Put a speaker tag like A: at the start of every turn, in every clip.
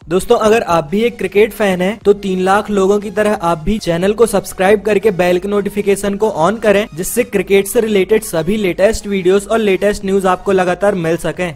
A: दोस्तों अगर आप भी एक क्रिकेट फैन हैं तो 3 लाख लोगों की तरह आप भी चैनल को सब्सक्राइब करके बेल के नोटिफिकेशन को ऑन करें, जिससे क्रिकेट से रिलेटेड सभी लेटेस्ट वीडियोस और लेटेस्ट न्यूज आपको लगातार मिल सकें।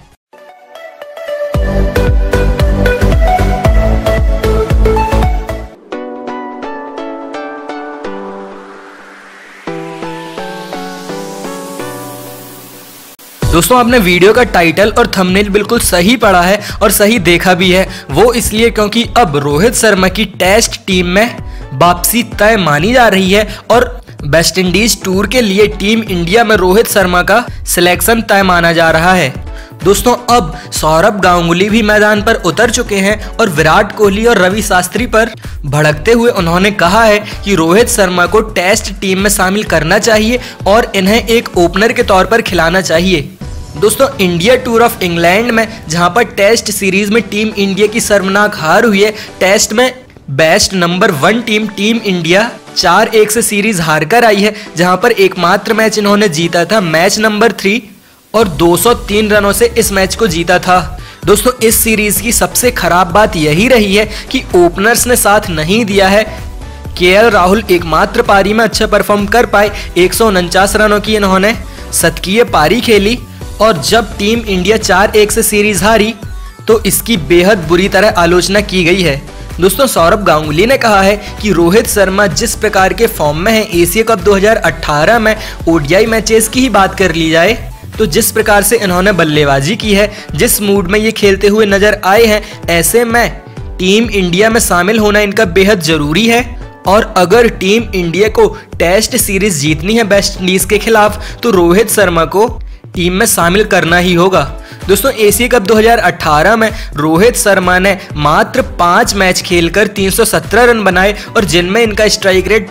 A: दोस्तों आपने वीडियो का टाइटल और थंबनेल बिल्कुल सही पढ़ा है और सही देखा भी है। वो इसलिए क्योंकि अब रोहित शर्मा की टेस्ट टीम में वापसी तय मानी जा रही है और वेस्ट इंडीज टूर के लिए टीम इंडिया में रोहित शर्मा का सिलेक्शन तय माना जा रहा है। दोस्तों अब सौरभ गांगुली भी मैदान पर उतर चुके हैं और विराट कोहली और रवि शास्त्री पर भड़कते हुए उन्होंने कहा है कि रोहित शर्मा को टेस्ट टीम में शामिल करना चाहिए और इन्हें एक ओपनर के तौर पर खिलाना चाहिए। दोस्तों इंडिया टूर ऑफ इंग्लैंड में जहां पर टेस्ट सीरीज में टीम इंडिया की शर्मनाक हार हुई है, टेस्ट में बेस्ट नंबर 1 टीम इंडिया 4-1 से सीरीज हार कर आई है, जहां पर एकमात्र मैच इन्होंने जीता था मैच नंबर 3 और 203 रनों से इस मैच को जीता था। दोस्तों इस सीरीज की सबसे खराब बात यही रही है कि ओपनर्स ने साथ नहीं दिया है। केएल राहुल एकमात्र पारी में अच्छा परफॉर्म कर पाए, 149 रनों की इन्होंने शतकीय पारी खेली और जब टीम इंडिया 4-1 से सीरीज हारी तो इसकी बेहद बुरी तरह आलोचना की गई है। दोस्तों सौरभ गांगुली ने कहा है कि रोहित शर्मा जिस प्रकार के फॉर्म में है, एशिया कप 2018 में ओडीआई मैचेस की ही बात कर ली जाए तो जिस प्रकार से इन्होंने बल्लेबाजी की है, जिस मूड में ये खेलते हुए नजर आए हैं, ऐसे में टीम इंडिया में शामिल होना इनका बेहद जरूरी है। और अगर टीम इंडिया को टेस्ट सीरीज जीतनी है वेस्ट इंडीज के खिलाफ तो रोहित शर्मा को टीम में शामिल करना ही होगा। दोस्तों एशिया कप 2018 में रोहित शर्मा ने मात्र 5 मैच खेलकर 317 रन बनाए और जिनमें इनका स्ट्राइक रेट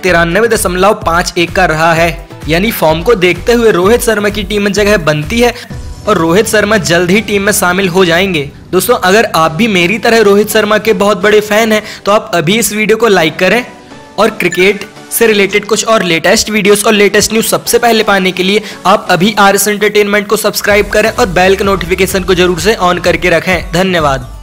A: 93.51 का रहा है। यानी फॉर्म को देखते हुए रोहित शर्मा की टीम में जगह बनती है और रोहित शर्मा जल्द ही टीम में शामिल हो जाएंगे। दोस्तों अगर आप भी मेरी तरह रोहित शर्मा के बहुत बड़े फैन हैं तो आप अभी इस वीडियो को लाइक करें और क्रिकेट से रिलेटेड कुछ और लेटेस्ट वीडियोस और लेटेस्ट न्यूज सबसे पहले पाने के लिए आप अभी आरएस एंटरटेनमेंट को सब्सक्राइब करें और बेल के नोटिफिकेशन को जरूर से ऑन करके रखें। धन्यवाद।